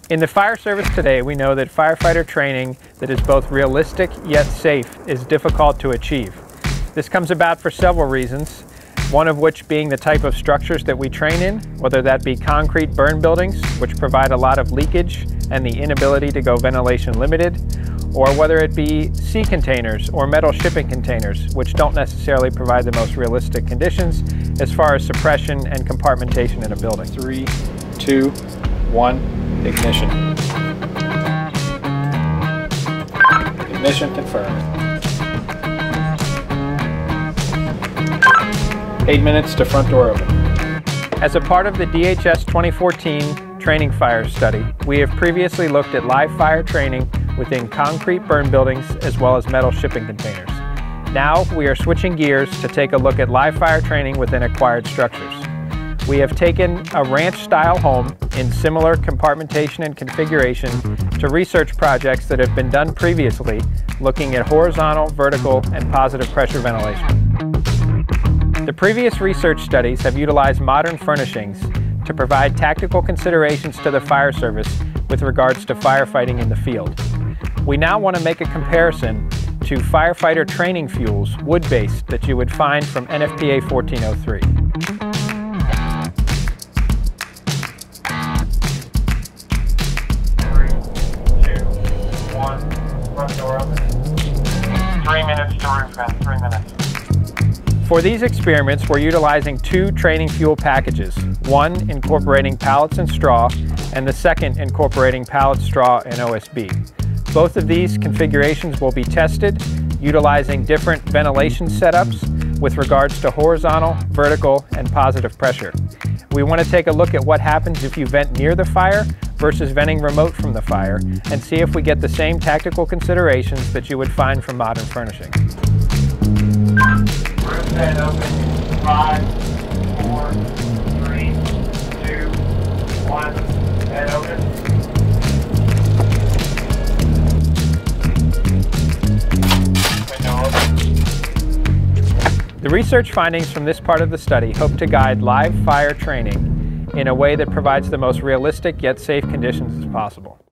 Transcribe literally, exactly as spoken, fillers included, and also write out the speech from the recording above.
In the fire service today, we know that firefighter training that is both realistic yet safe is difficult to achieve. This comes about for several reasons, one of which being the type of structures that we train in, whether that be concrete burn buildings, which provide a lot of leakage and the inability to go ventilation limited, or whether it be sea containers or metal shipping containers, which don't necessarily provide the most realistic conditions as far as suppression and compartmentation in a building. Three, two, one, ignition. Ignition confirmed. Eight minutes to front door open. As a part of the D H S twenty fourteen training fire study, we have previously looked at live fire training within concrete burn buildings as well as metal shipping containers. Now we are switching gears to take a look at live fire training within acquired structures. We have taken a ranch-style home in similar compartmentation and configuration to research projects that have been done previously, looking at horizontal, vertical, and positive pressure ventilation. The previous research studies have utilized modern furnishings to provide tactical considerations to the fire service with regards to firefighting in the field. We now want to make a comparison to firefighter training fuels, wood-based, that you would find from N F P A fourteen oh three. Three minutes to roof vent, three minutes. For these experiments, we're utilizing two training fuel packages, one incorporating pallets and straw, and the second incorporating pallets, straw, and O S B. Both of these configurations will be tested utilizing different ventilation setups with regards to horizontal, vertical, and positive pressure. We want to take a look at what happens if you vent near the fire versus venting remote from the fire, and see if we get the same tactical considerations that you would find from modern furnishing. Roof vent open. Five, four, three, two, one. Vent open. Window open. The research findings from this part of the study hope to guide live fire training in a way that provides the most realistic yet safe conditions as possible.